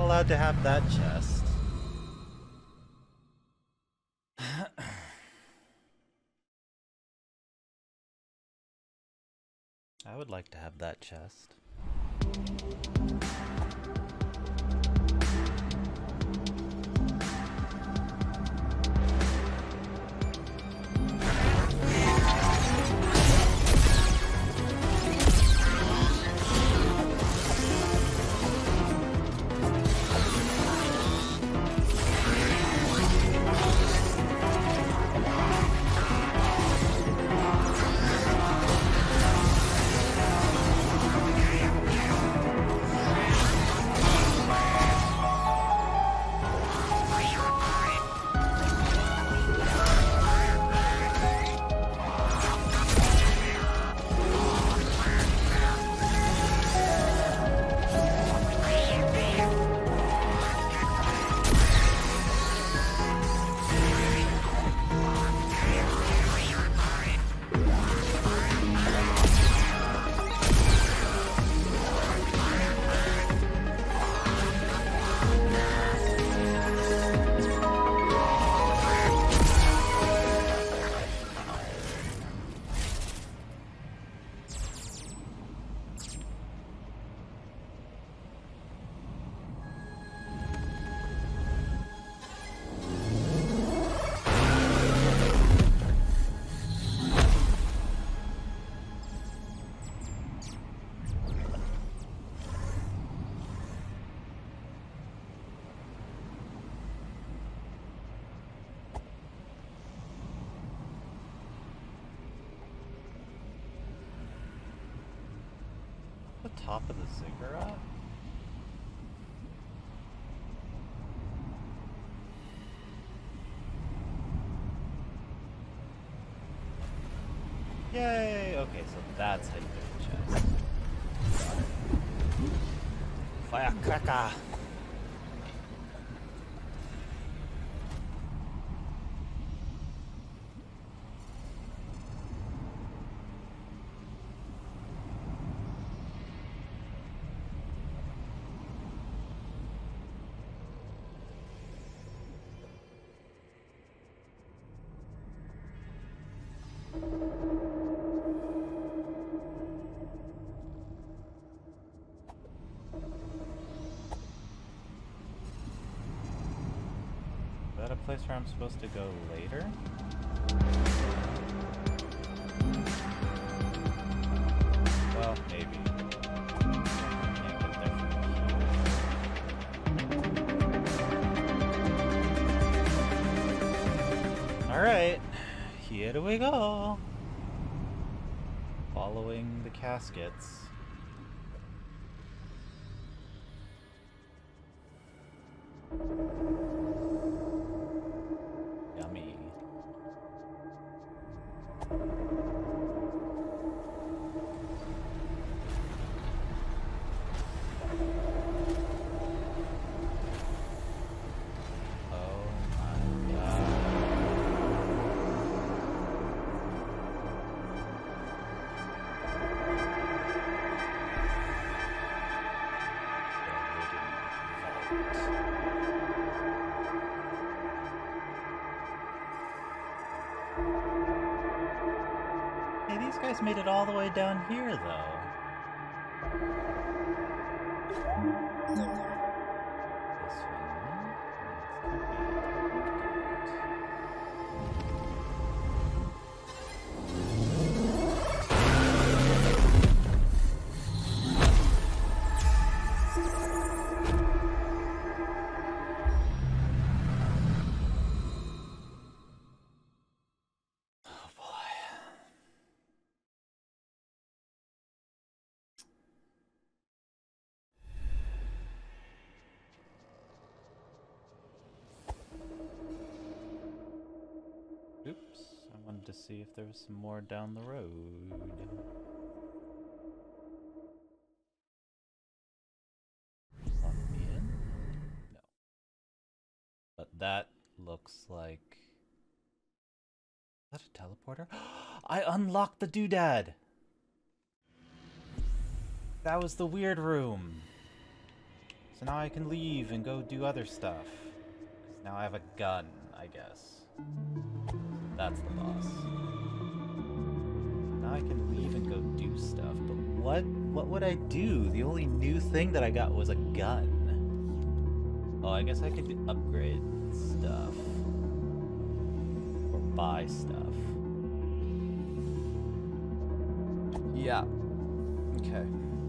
allowed to have that chest. I would like to have that chest. Top of the ziggurat? Yay! Okay, so that's how you do the chest. Got it. Firecracker! Is that a place where I'm supposed to go later? Well, maybe. Can't get there from here. Alright, here we go. Following the caskets. Yummy. Oh my god. Hey, these guys made it all the way down here, though. This one. Oh boy. Oops, I wanted to see if there was some more down the road. Let me in? No. But that looks like... Is that a teleporter? I unlocked the doodad! That was the weird room. So now I can leave and go do other stuff. 'Cause now I have a gun, I guess. That's the boss. Now I can leave and go do stuff, but what would I do? The only new thing that I got was a gun. Oh, I guess I could upgrade stuff. Or buy stuff. Yeah. Okay.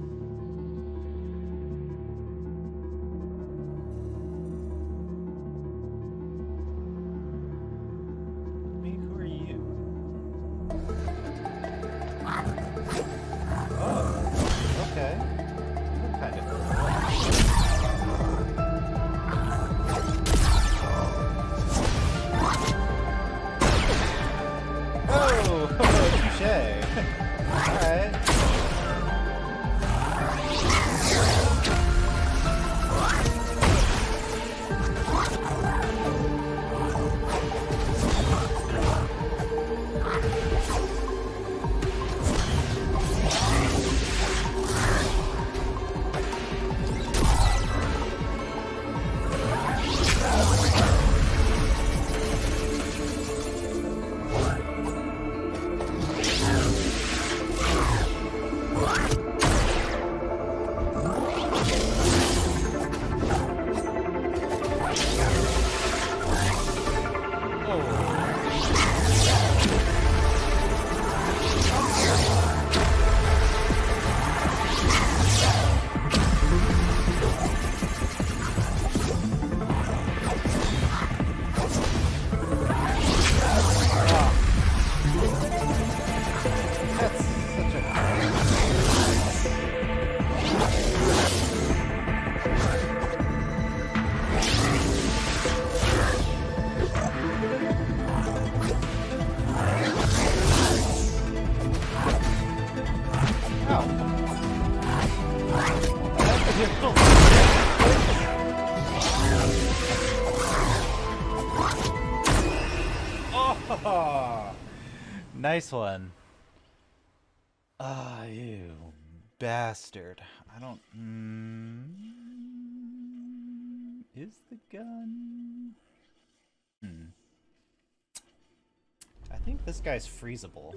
Who are you? Oh, okay. You look kind of cool. Oh, touche. Alright. Nice one. Ah, you bastard. I don't... Is the gun... I think this guy's freezable.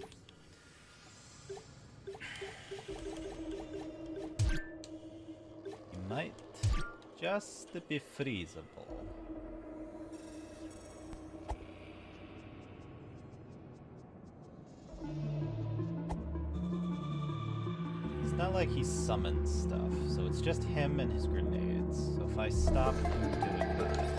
He might just be freezable. It's not like he summons stuff, so it's just him and his grenades. So if I stop him doing that...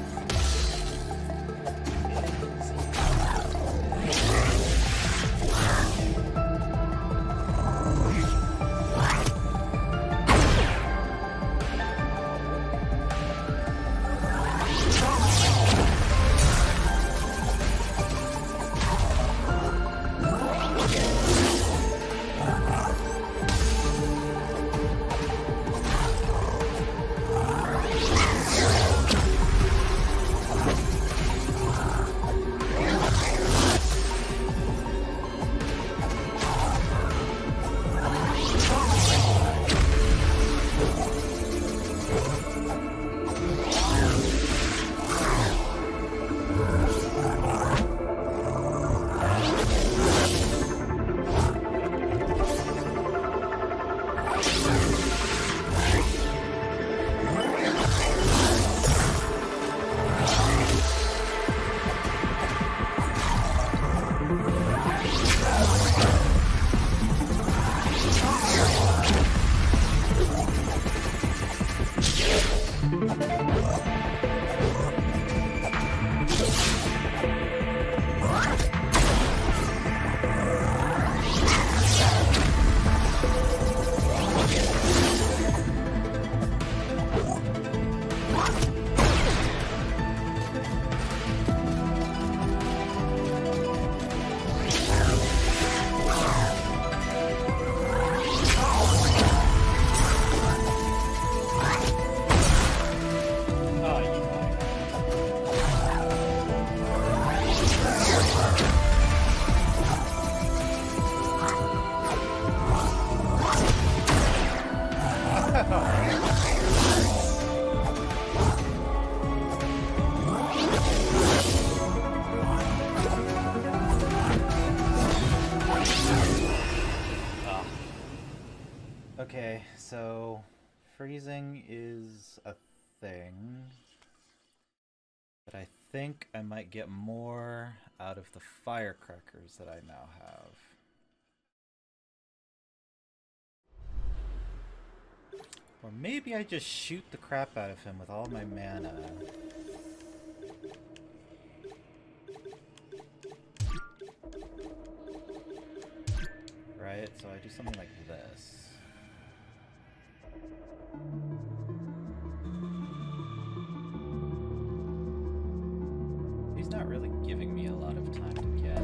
freezing is a thing. But I think I might get more out of the firecrackers that I now have. Or maybe I just shoot the crap out of him with all my mana. Right? So I do something like this. He's not really giving me a lot of time to get.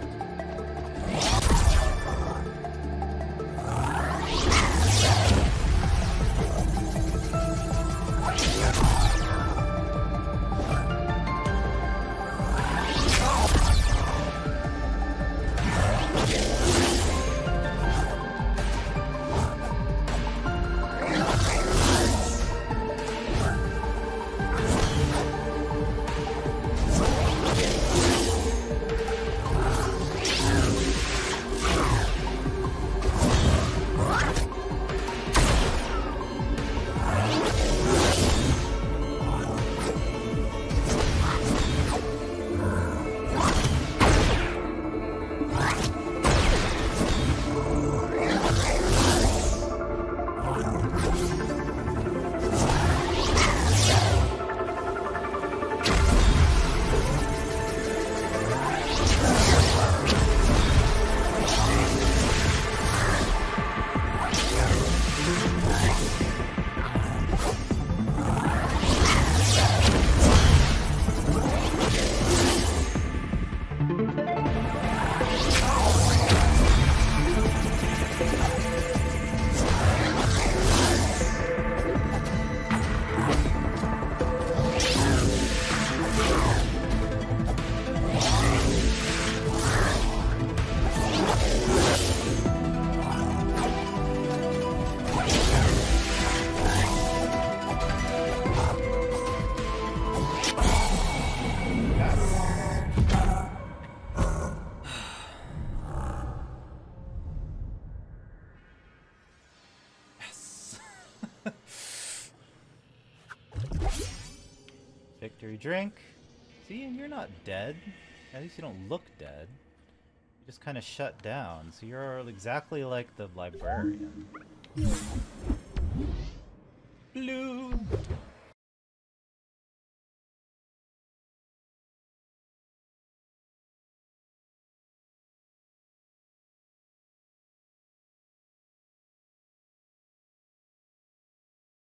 Victory drink. See, and you're not dead. At least you don't look dead. You just kind of shut down. So you're exactly like the librarian. Blue.